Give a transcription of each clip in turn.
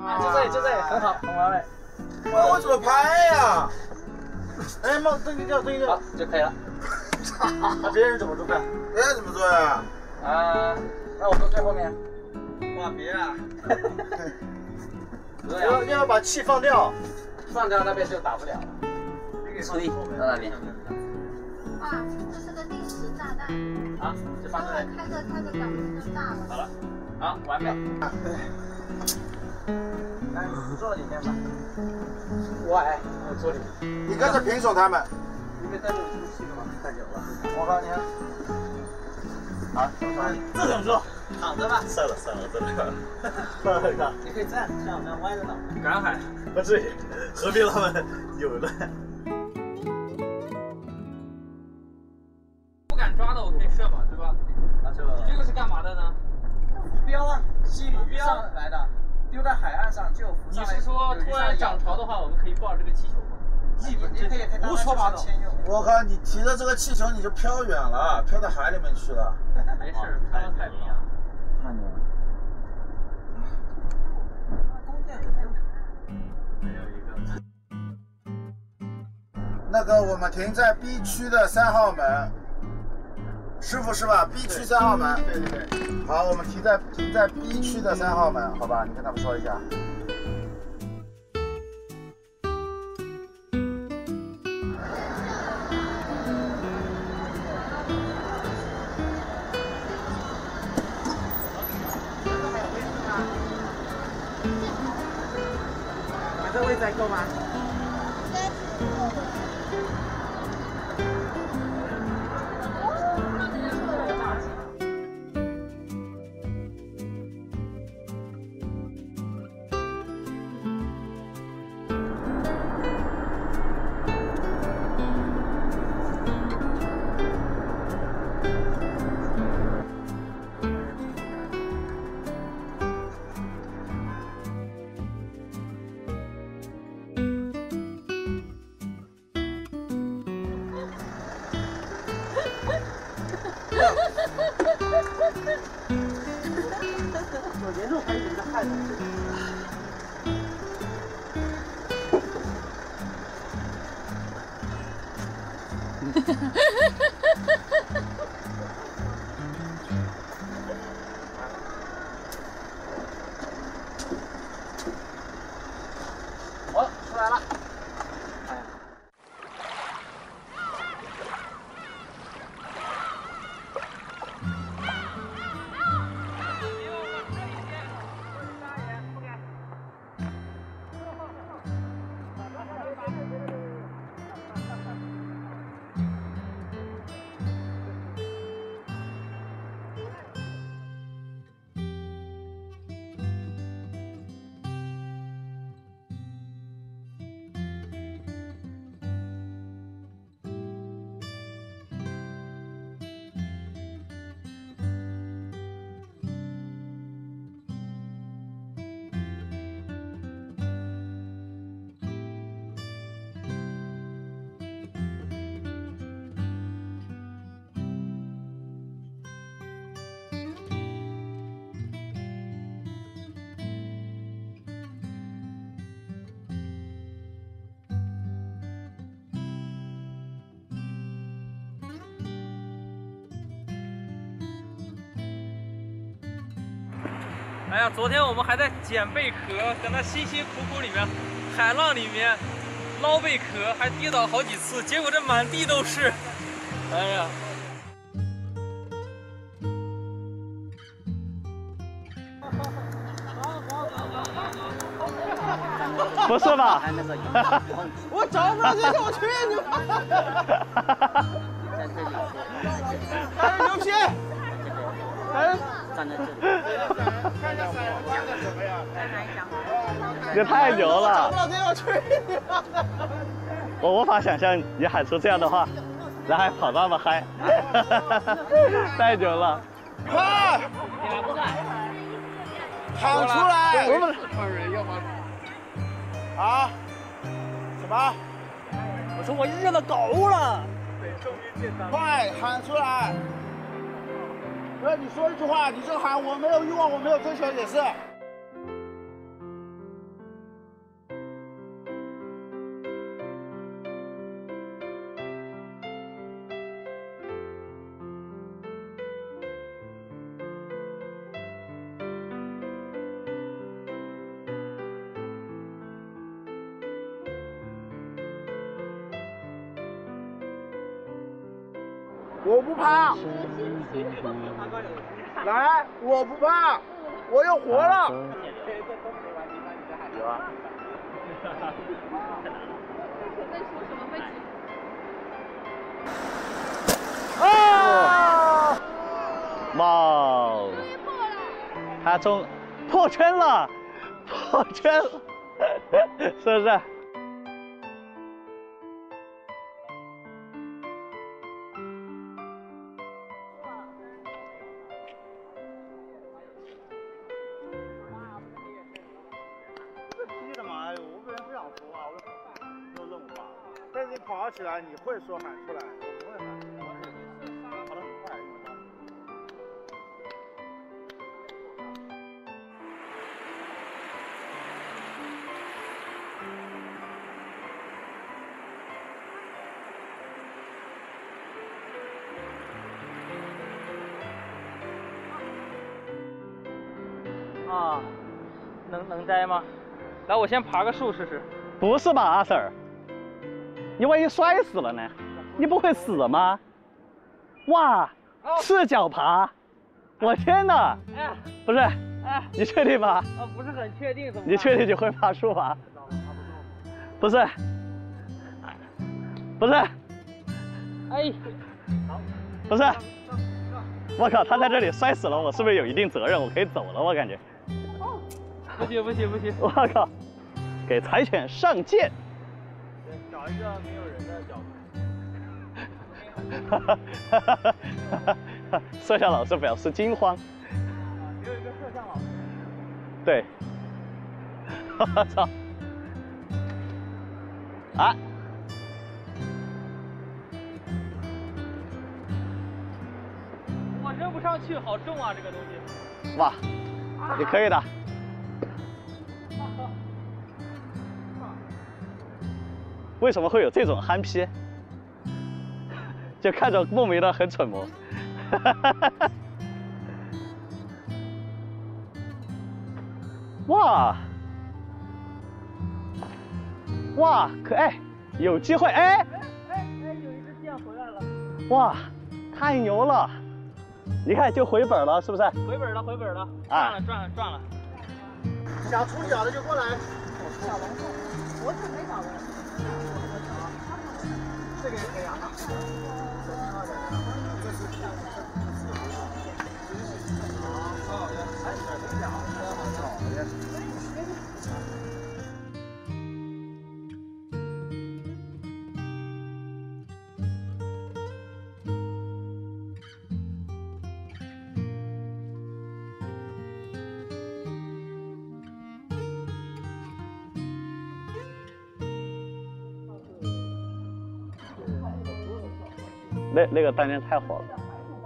啊，就这里，就这里，很好，很完美。 我怎么拍呀？哎，冒登记掉，登记掉， 好就可以了。那别人怎么做饭？ 别人怎么做呀？ 那我坐最后面。 哇，别啊！ 要把气放掉，放掉那边就打不了了。处理到那边。 哇，这是个定时炸弹。 好，就放这里。 开着开着，感觉就炸了。 好了，好，完美。来，你坐里面吧。我矮，我坐里面。 你跟着平手他们。 因为在这里出气了吗？太久了。我告诉你。好，这怎么做？躺着吧。 算了，真的。 你可以这样，像我这样歪着脑袋。 赶海，不至于，河边他们有了。 不敢抓的我可以射嘛，对吧？ 啊， 这个是干嘛的呢？ 标啊，吸鱼上来的，丢在海岸上就浮上来。 你是说突然涨潮的话，我们可以抱着这个气球吗？ 你可以胡说八道。 我靠，你提着这个气球你就飘远了，飘到海里面去了。 没事，飘到海边啊。 太牛了。 弓箭很正常。 没有一个。 那个我们停在 B 区的3号门。师傅是吧 ？B 区3号门。对。好，我们停在 B 区的3号门，好吧？你跟他们说一下。 这位置还够吗？我沿路还有人在害我出来了。 哎呀，昨天我们还在捡贝壳，在那辛辛苦苦里面，海浪里面捞贝壳，还跌倒好几次，结果这满地都是。哎呀！ 不是吧？ 我找不到这个，我去你妈！哎，牛皮！哎， 站在这里。你太牛了！ 找不到这个，我去你妈！ 我无法想象你喊出这样的话，然后还跑那么嗨，太牛了！ 快！喊出来！ 我们啊？什么？ 我说我日了狗了！ 快喊出来！哥，你说一句话，你就喊我没有欲望，我没有追求也是。 我不怕。来，我不怕，我又活了。 有啊。啊！哇哦！他破圈了，破圈了，是不是？ 但是你跑起来，你会说喊出来，我不会喊，我跑得很快。 啊，能摘吗？来，我先爬个树试试。 不是吧，阿 Sir？ 你万一摔死了呢？你不会死吗？哇，赤脚爬！我天哪！ 哎， 不是，你确定吗？ 不是很确定，怎么办？ 你确定你会爬树吗？不是，不是， 哎， 不是，我靠，他在这里摔死了，我是不是有一定责任？我可以走了，我感觉。 不行不行不行！ 我靠，给柴犬上箭。 找一个没有人的角度。摄像老师表示惊慌。 只有一个摄像老师。 对。我操！啊！ 我扔不上去，好重啊，这个东西。 哇，你可以的。为什么会有这种憨批？就看着莫名的很蠢萌。哇哇，可爱，有机会哎！ 有一只箭回来了。 哇，太牛了！你看就回本了，是不是？ 回本了，回本了，赚了。 想出脚的就过来。 小龙凤，我准备找的。 这个也可以啊。 那个单元太火了。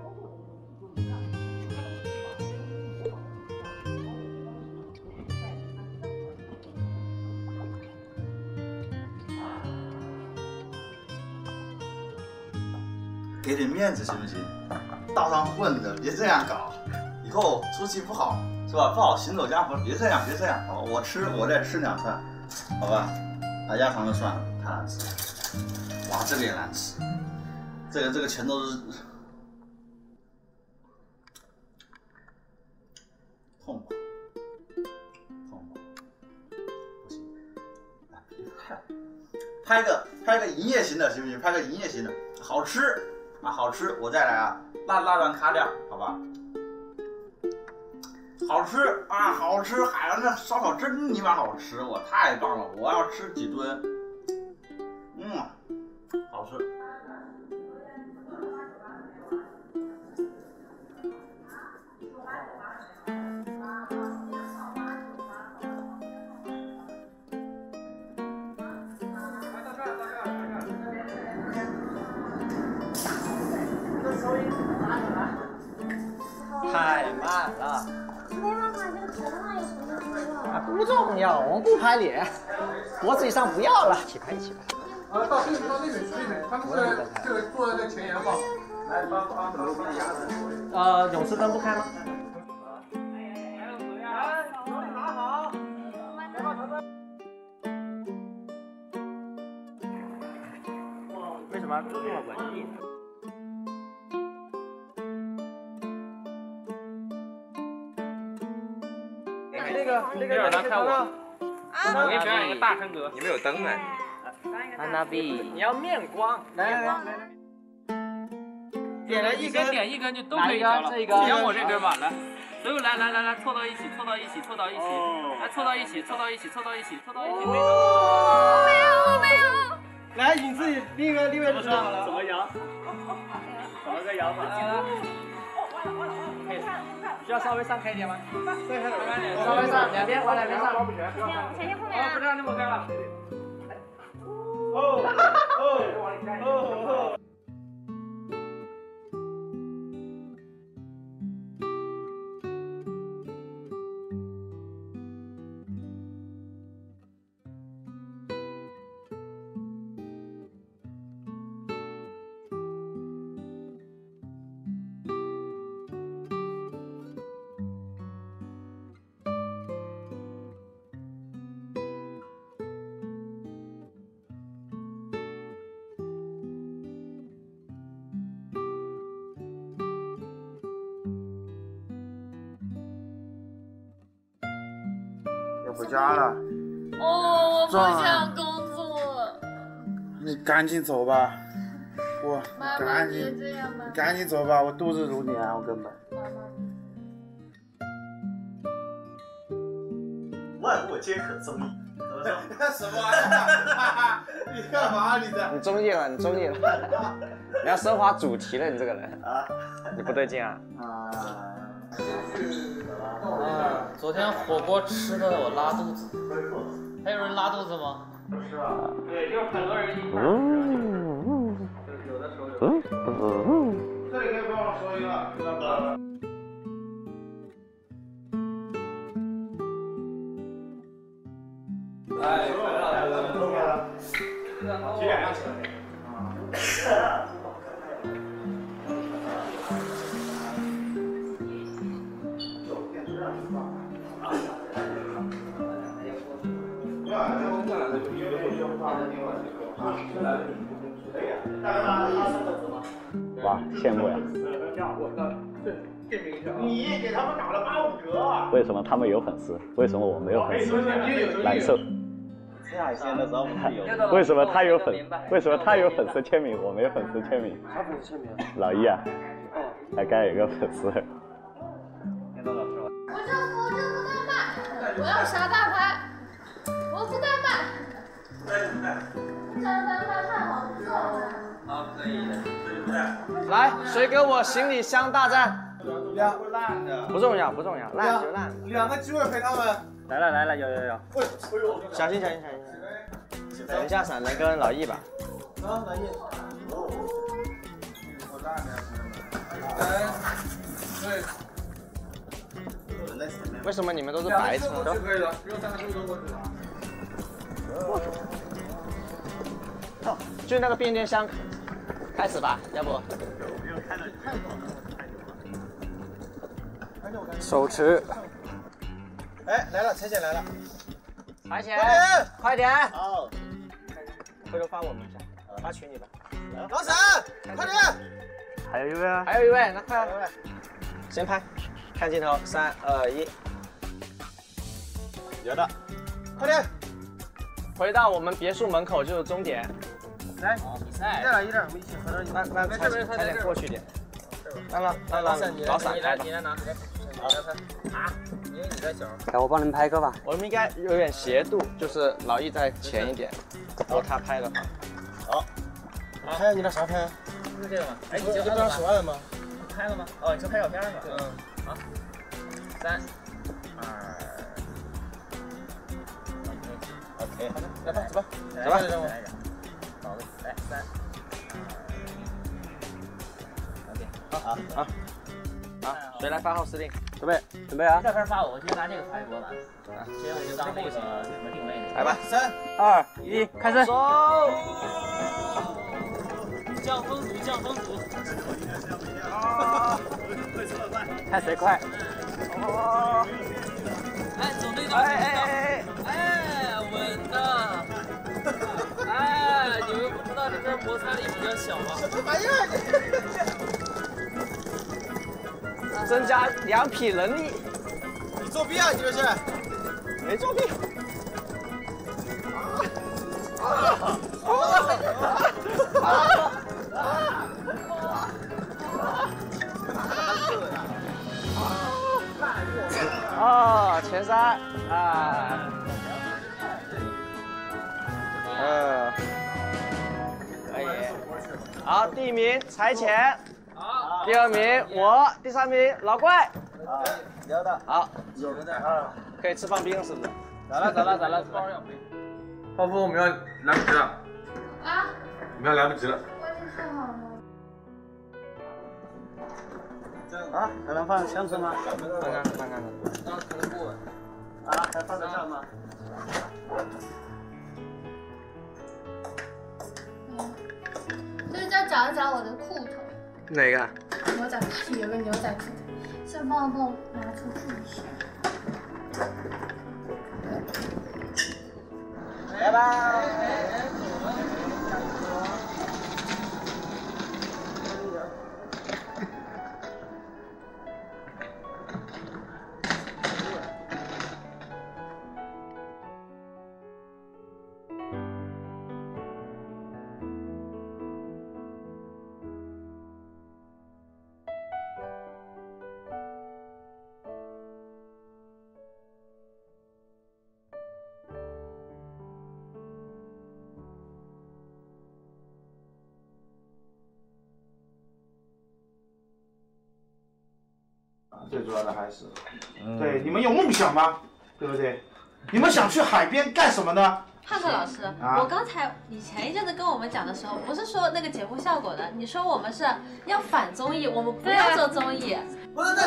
给点面子行不行？道上混的，别这样搞，以后出去不好是吧？不好行走江湖，别这样，好吧？我再吃2串，好吧？鸭肠就算了，太难吃了。哇，这个也难吃，这个全都是痛苦，不行，拍个营业型的行不行？拍个营业型的，好吃。好吃，我再来啊！那段卡掉，好吧？好吃啊，好吃！海南的烧烤真尼玛好吃，我太棒了！我要吃几吨。好吃。 太慢了。 没办法，这个头上有什么灰了？ 不重要，我们不拍脸，脖子以上不要了，起拍。 到那边，他们是这个坐在这前沿放。来， 泳池灯不开吗？拿好。为什么这么稳定？ 一会儿来看我。我给你表演一个大声歌。 你们有灯哎？ 安娜比，你要面光。来。 点了一根， 点一根就都可以调了。点我这根吧，来。所有来，凑到一起，来，凑到一起，凑到一起。 没有。 来，你自己另一个就知道了。 怎么摇？怎么个摇法？需要稍微上开一点吗？ 稍微上，两边上。 前面后面啊。 不让那么开了。 要回家了。 哦，我不想工作。 你赶紧走吧， 妈妈别这样嘛。 你赶紧走吧，我度日如年，我根本。 万物皆可综艺。 什么玩意儿？你干嘛？你这？ 你综艺了，你要升华主题了，你这个人啊， 你不对劲啊！ 昨天火锅吃的我拉肚子，还有人拉肚子吗？ 是吧？ 对，就是很多人一块儿吃，就是有的时候有。 这里可以帮我说一个，那个。 哎， 几点呀？ 哇，羡慕呀！ 你给他们打了85折。 为什么他们有粉丝？为什么我没有粉丝？难受。 下线的时候不是有？ 为什么他有粉丝签名，我没有粉丝签名？ 啥粉丝签名？ 老一啊，他该有个粉丝。 我这不干卖，我要杀大牌，我不干卖。杀大牌太好做了。 好，可以的。 来，谁给我行李箱大战？ 烂的。 不重要，烂就烂。 2个机会陪他们。 来了，有。小心！等一下闪人跟老易吧。 啊，老易。对。 为什么你们都是白车？ 就可以了，不用3个机会都过去了。 就那个变电箱，开始吧，要不？手持。 哎，来了，彩姐来了。 彩姐，快点！ 好。 回头发我们一下，发群里吧。 老沈，快点！ 还有一位啊。 还有一位，那快了，先拍，看镜头，3、2、1。 有的。 快点！ 回到我们别墅门口就是终点。 来， 比赛。 一点，我们一起合着。 慢，快点过去点。让老闪开吧。 你来拿。啊？因为你在小。 来，我帮你们拍一个吧。 我们应该有点斜度，就是老易在前一点，然后他拍的话。 好。 拍你那啥拍？ 就是这个吗？哎， 你不让手按吗？ 拍了吗？哦，你说拍照片是吧？嗯。好。3、2。 OK。 来吧，走吧。 来。好的，来3、2、1。 好，谁来发号施令？ 准备啊！ 照片发我就拿这个拍给我吧。这样我就当那个什么定位。 来吧 ，3、 2、1，开始。 走。 降风阻。 看谁快。 哎，走那道。哎，稳的。哎，你们不知道这边摩擦力比较小吗？ 什么玩意儿？ 增加2匹人力。 你作弊啊！你这是？ 没作弊。哦，前三啊，可以。好，第一名财前，好，第二名我，第三名老怪。 聊的。 好，可以吃放冰是不是？走了。 泡芙，我们要来不及了。 啊？ 我们要来不及了。 我已经做好了。 啊，还能放箱子吗？ 看。 刚可能不稳。 啊，还放得上吗？ 就是要找一找我的裤头。 哪个？ 牛仔裤，有个牛仔裤，先帮我拿出去一下。 拜拜。 最主要的还是，对，你们有梦想吗？对不对？你们想去海边干什么呢？ 汉克老师，我刚才你前一阵子跟我们讲的时候，不是说那个节目效果的，你说我们是要反综艺，我们不要做综艺。 不是，的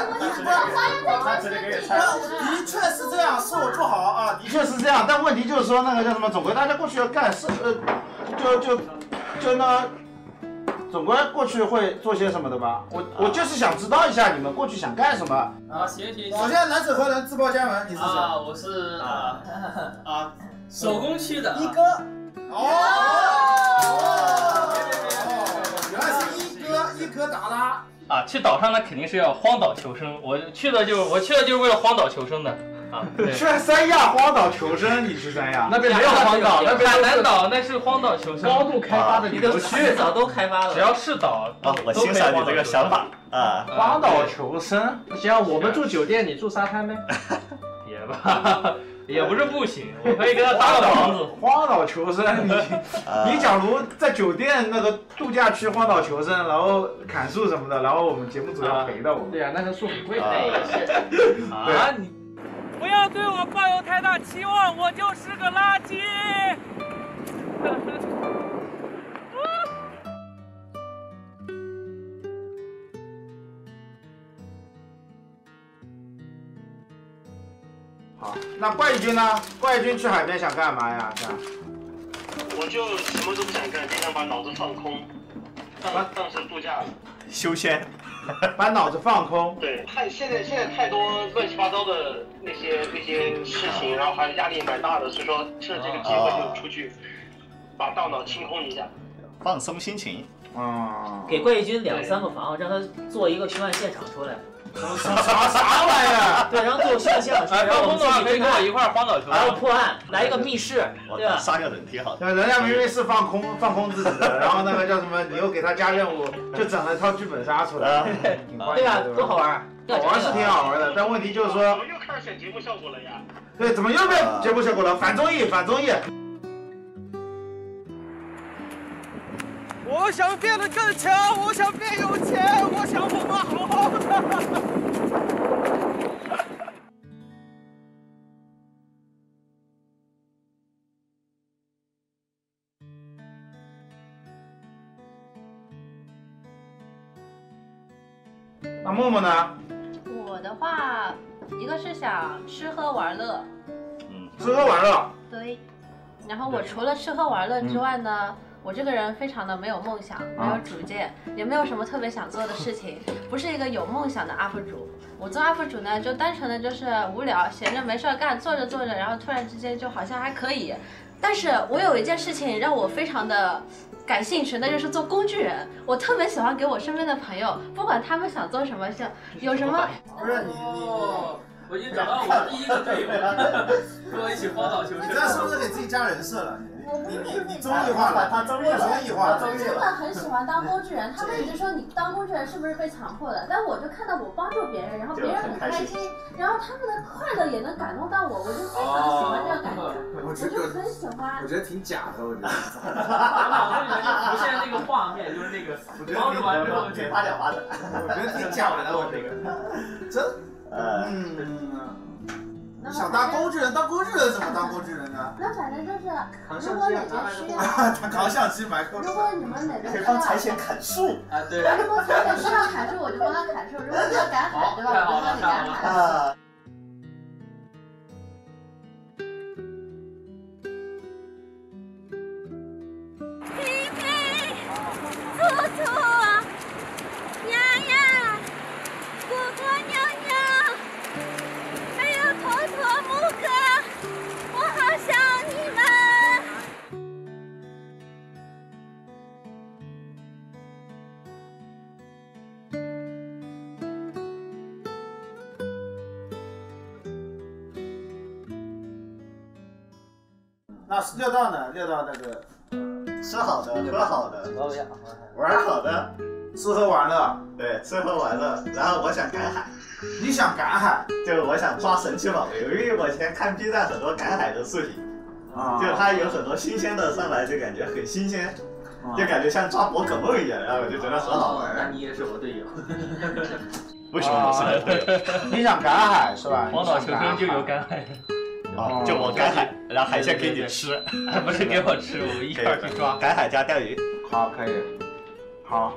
确是这样，是我做好啊， 的确是这样，但问题就是说那个叫什么，总归大家过去要干是就那。总归过去会做些什么的吧？我就是想知道一下你们过去想干什么。 啊，行。 首先，男子何人自报家门？你是谁？ 啊，我是手工区的一哥。原来是一哥达拉。 啊，去岛上那肯定是要荒岛求生，我去的就是为了荒岛求生的。啊， 去三亚荒岛求生，你去三亚？ 那边没有荒岛，那边海南岛那是荒岛求生， 高度开发的旅游区， 早都开发了。只要是岛， 我欣赏你这个想法啊。 荒岛求生， 行，我们住酒店，你住沙滩呗。 别吧，也不是不行，我可以跟他搭个房子。 荒岛求生，你假如在酒店那个度假区荒岛求生，然后砍树什么的，然后我们节目组要赔的。 对呀，那个树很贵的。 啊，你不要对我抱有太大期望，我就是个垃圾。 好，那怪异君呢？怪异君去海边想干嘛呀？这样。 我就什么都不想干，就想把脑子放空，当成度假休闲， 把脑子放空。 对，现在太多乱七八糟的那些事情，然后还压力蛮大的，所以说趁这个机会就出去把大脑清空一下， 放松心情。 给怪异君2、3个房，让他做一个凶案现场出来。 啥玩意儿？ 对，然后做凶案现场出来，然后我们自己可以跟我一块荒岛求生， 然后破案，来一个密室，对吧？ 杀个人挺好。 对，人家明明是放空自己的，然后那个叫什么，你又给他加任务，就整了一套剧本杀出来， 对吧？多好玩！ 好玩是挺好玩的，但问题就是说， 我又开始选节目效果了呀。 对，怎么又变节目效果了？反综艺。 我想变得更强，我想变有钱，我想我们好好的。 那默默呢？ 我的话，一个是想吃喝玩乐， 吃喝玩乐。 对。然后我除了吃喝玩乐之外呢，我这个人非常的没有梦想，没有主见，也没有什么特别想做的事情，不是一个有梦想的 UP 主。我做 UP 主呢，就单纯的就是无聊，闲着没事干，做着，然后突然之间就好像还可以。但是我有一件事情让我非常的感兴趣，那就是做工具人。我特别喜欢给我身边的朋友，不管他们想做什么，有什么， 不是你我已经找到我第一个队友，跟我一起荒岛求生。 你这是不是给自己加人设了？你综艺化了， 他综艺化了， 我真的很喜欢当工具人，他们一直说你当工具人是不是被强迫的？但我就看到我帮助别人，然后别人很开心，然后他们的快乐也能感动到我，我就非常喜欢这个感觉，我就很喜欢。 我觉得挺假的，我觉得。 我脑子里面就浮现那个画面，就是那个帮助完之后就发点发展，我觉得挺假的，我这个真想当工具人，当工具人怎么当工具人呢？ 那反正就是，如果哪边需要， 他扛相机买口。 如果你们哪边需要， 可以帮财前砍树啊，对。 如果财前需要砍树，我就帮他砍树；如果需要赶海，对吧？我就帮你赶海。 皮皮、兔兔、丫丫、果果、娘娘。还有坨坨、木哥，我好想你们。 那6道呢？6道那个吃好的、喝好的、玩好的，吃喝玩乐。对，吃喝玩乐。然后我想赶海。你想赶海？就是我想抓神奇宝贝，因为我以前看 B 站很多赶海的视频，就它有很多新鲜的上来，就感觉很新鲜，就感觉像抓宝可梦一样，然后我就觉得很好玩。 那你也是我队友。 为什么我是你队友？你想赶海是吧？ 荒岛求生就有赶海。 啊，就我赶海，然后海鲜给你吃， 不是给我吃，我们一块去抓。 赶海加钓鱼。好，可以。好。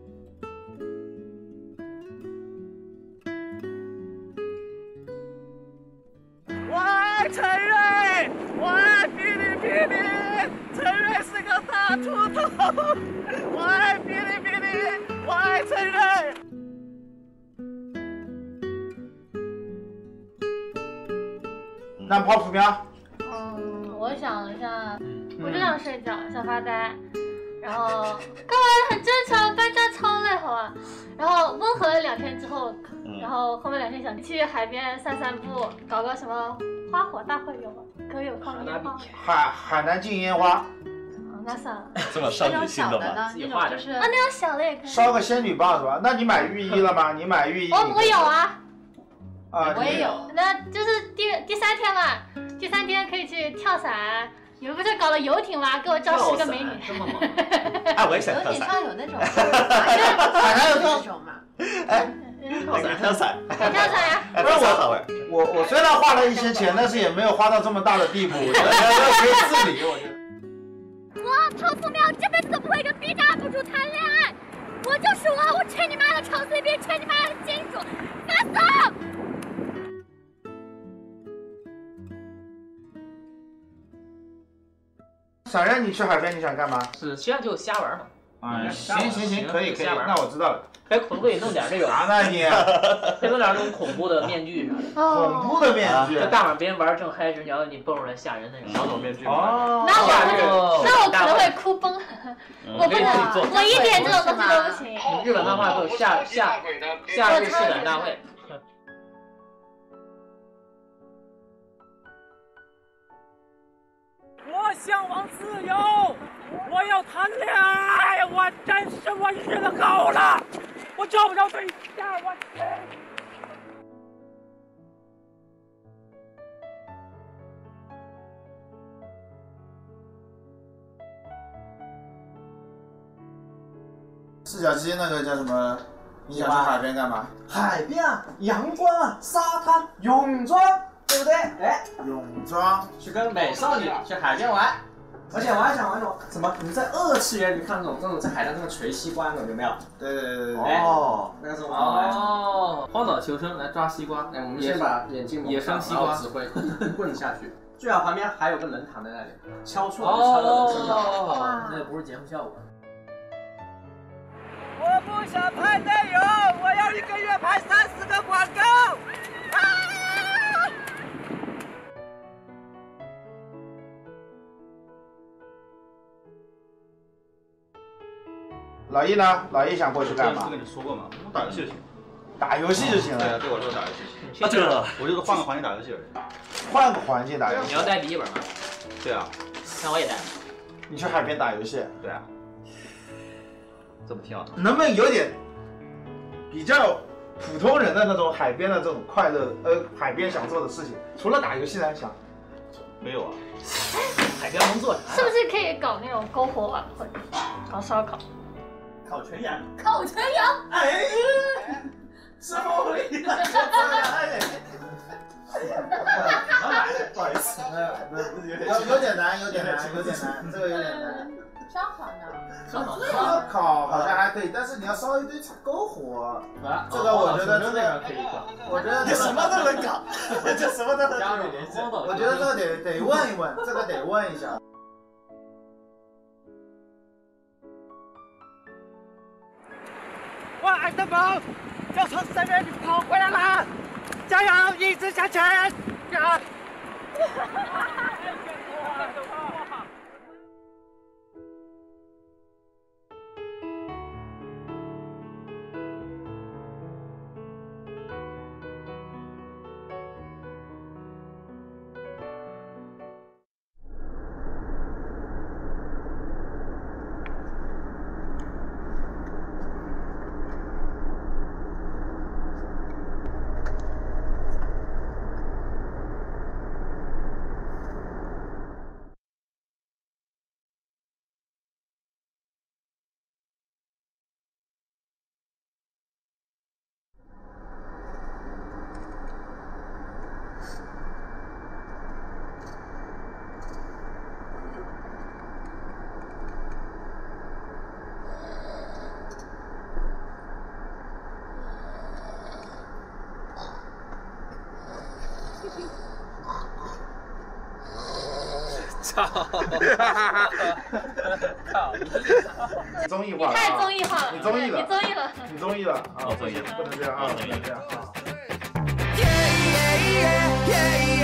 我爱陈瑞，我爱霹雳霹雳，陈瑞是个大秃头。我爱霹雳霹雳，我爱陈瑞。 那泡图标？ 我想了一下，我就想睡觉，想发呆，然后干嘛很正常，搬家超累好吧。然后温和了2天之后，然后后面2天想去海边散散步，搞个什么花火大会有吗？可以有放烟花。 海南禁烟花。 那算了。 这么少女心的吗？ 那种就是那种小的也可以。 烧个仙女棒是吧？那你买浴衣了吗？你买浴衣？ 我有啊。 我也有。那就是第3天嘛，第3天可以去跳伞。你们不是搞了游艇吗？给我招10个美女。 这么猛？哎，我也想跳伞。 游艇上有那种，海南有那种嘛？ 哎，跳伞。 跳伞呀！ 不是我虽然花了一些钱，但是也没有花到这么大的地步。我觉得要学自理，我觉得。 我唐福淼这辈子都不会跟 B 站 UP 主谈恋爱，我就是我去你妈的超随便，去你妈的金主，发送！ 想让你去海边，你想干嘛？ 是，实际上就瞎玩嘛。 行，可以，那我知道了。 可以弄点这种。 那你可以弄点这种恐怖的面具啥的。 恐怖的面具。 就大晚别人玩正嗨时，然后你蹦出来吓人那种。 小丑面具。 哦。那我可能会哭崩。我不能，我一点这种东西都不行。 日本漫画都有夏日试胆大会。 我向往自由，我要谈恋爱，我日了够了，我找不着对象，我去。 四角鸡那个叫什么？你想去海边干嘛？ 海边啊，阳光啊，沙滩，泳装，对不对？哎， 泳装， 去跟美少女去海边玩。而且我还想玩那种什么？你在2次元里看那种在海南那个垂西瓜那种有没有？ 对。 哦，那个是我玩。 哦，荒岛求生来抓西瓜。 哎，我们先把眼镜野生西瓜指挥棍下去，最好旁边还有个人躺在那里，敲错了就敲到人身上。 哦，那不是节目效果。 我不想拍内容，我要1个月拍3、4个广告。 老易呢？老易想过去干嘛？ 跟你说过吗？我打游戏就行。 打游戏就行了。 对啊，对我就是打游戏。 啊，对了， 我就是换个环境打游戏而已。 换个环境打游戏。 你要带笔记本吗？ 对啊。 那我也带。 你去海边打游戏？ 对啊。这不挺好的？ 能不能有点比较普通人的那种海边的这种快乐？海边想做的事情，除了打游戏来想， 没有啊。 海边能做啥？ 是不是可以搞那种篝火晚会，搞烧烤？ 烤全羊。 烤全羊。 哎，师傅回来。不好意思，有点难，有点难，这个有点难。 烧烤呢？ 烧烤好像还可以，但是你要烧一堆篝火，这个我觉得这个可以搞。我觉得这什么都能搞，这什么都能搞。我觉得这个得问一问，这个得问一下。 我爱的梦就从深渊里跑回来了，加油，一直向前！呀！ 操！ 你综艺化了， 太综艺化了， 你综艺了， 你综艺了， 你综艺了啊！ 我综艺了， 不能这样啊，不能这样啊！